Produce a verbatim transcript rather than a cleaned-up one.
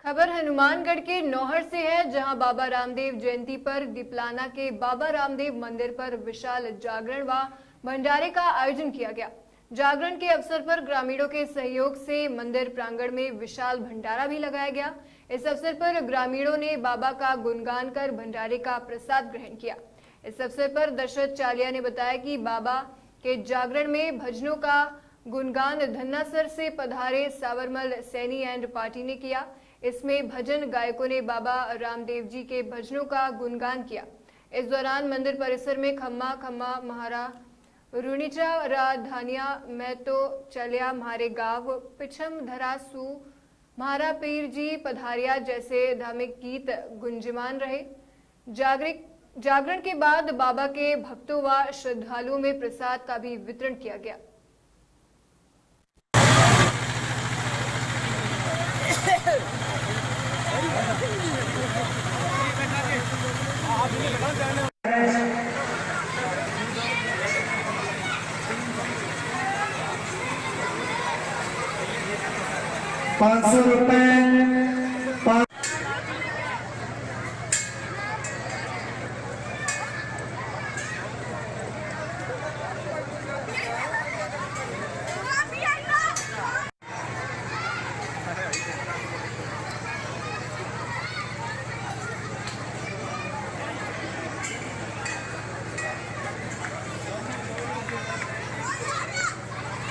खबर हनुमानगढ़ के नौहर से है, जहां बाबा रामदेव जयंती पर दिपलाना के बाबा रामदेव मंदिर पर विशाल जागरण व भंडारे का आयोजन किया गया। जागरण के अवसर पर ग्रामीणों के सहयोग से मंदिर प्रांगण में विशाल भंडारा भी लगाया गया। इस अवसर पर ग्रामीणों ने बाबा का गुणगान कर भंडारे का प्रसाद ग्रहण किया। इस अवसर पर दशरथ चालिया ने बताया कि बाबा के जागरण में भजनों का गुणगान धन्नासर से पधारे सावरमल सैनी एंड पार्टी ने किया। इसमें भजन गायकों ने बाबा रामदेव जी के भजनों का गुणगान किया। इस दौरान मंदिर परिसर में खम्मा खम्मा महारा रुणिचा रा धानिया मैं तो चलिया म्हारे गांव पिछम धरा सू म्हारा पीर जी पधारिया जैसे धार्मिक गीत गुंजमान रहे। जागरिक जागरण के बाद बाबा के भक्तों व श्रद्धालुओं में प्रसाद का भी वितरण किया गया। पाँच सौ रुपए